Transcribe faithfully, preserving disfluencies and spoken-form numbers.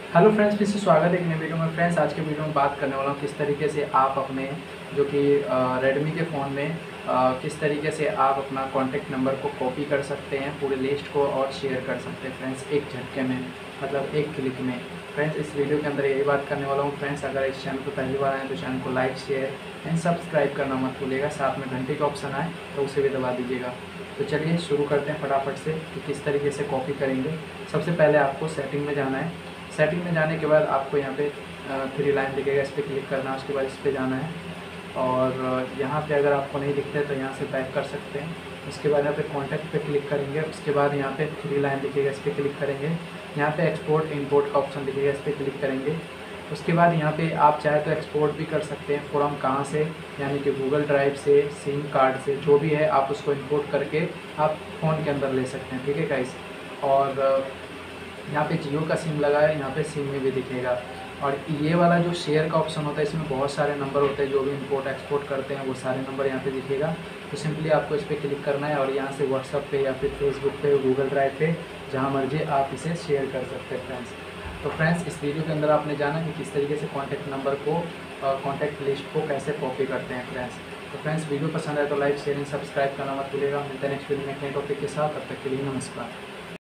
Hello friends, फिर से स्वागत है एक नई वीडियो में। फ्रेंड्स, आज के वीडियो में बात करने वाला हूँ किस तरीके से आप अपने जो कि रेडमी के फ़ोन में आ, किस तरीके से आप अपना कॉन्टैक्ट नंबर को कॉपी कर सकते हैं, पूरे लिस्ट को, और शेयर कर सकते हैं फ्रेंड्स एक झटके में, मतलब एक क्लिक में। फ्रेंड्स, इस वीडियो के अंदर यही बात करने वाला हूँ। फ्रेंड्स, अगर इस चैनल पर पहली बार आए तो चैनल को लाइक, शेयर एंड सब्सक्राइब करना मत भूलिएगा। साथ में घंटे का ऑप्शन आए तो उसे भी दबा दीजिएगा। तो चलिए शुरू करते हैं फटाफट से कि किस तरीके से कॉपी करेंगे। सबसे पहले आपको सेटिंग में जाना है। सेटिंग में जाने के बाद आपको यहाँ पे थ्री लाइन दिखेगा, इस पर क्लिक करना है। उसके बाद इस पर जाना है और यहाँ पे अगर आपको नहीं दिखता है तो यहाँ से बैक कर सकते हैं। उसके बाद यहाँ पे कॉन्टैक्ट पे क्लिक करेंगे। उसके बाद यहाँ पे थ्री लाइन दिखेगा, इस पर क्लिक करेंगे। यहाँ पे एक्सपोर्ट इंपोर्ट का ऑप्शन दिखेगा, इस पर क्लिक करेंगे। उसके बाद यहाँ पे आप चाहे तो एक्सपोर्ट भी कर सकते हैं फ्रॉम कहाँ से, यानी कि गूगल ड्राइव से, सिम कार्ड से, जो भी है आप उसको इंपोर्ट करके आप फ़ोन के अंदर ले सकते हैं। ठीक है गाइस। और यहाँ पे जियो का सिम लगा है, यहाँ पे सिम में भी दिखेगा। और ये वाला जो शेयर का ऑप्शन होता है, इसमें बहुत सारे नंबर होते हैं, जो भी इंपोर्ट एक्सपोर्ट करते हैं वो सारे नंबर यहाँ पे दिखेगा। तो सिंपली आपको इस पर क्लिक करना है और यहाँ से व्हाट्सअप पे या फिर फेसबुक पे, गूगल ड्राइव पे, जहाँ मर्जी आप इसे शेयर कर सकते हैं फ्रेंड्स। तो फ्रेंड्स, इस वीडियो के अंदर आपने जाना कि किस तरीके से कॉन्टैक्ट नंबर को, कॉन्टैक्ट लिस्ट को कैसे कॉपी करते हैं फ्रेंड्स। तो फ्रेंड्स, वीडियो पसंद आए तो लाइक, शेयर एंड सब्सक्राइब करना मत भूलिएगा। मिलते हैं नेक्स्ट वीडियो में एक नए टॉपिक के साथ। तब तक के लिए नमस्कार।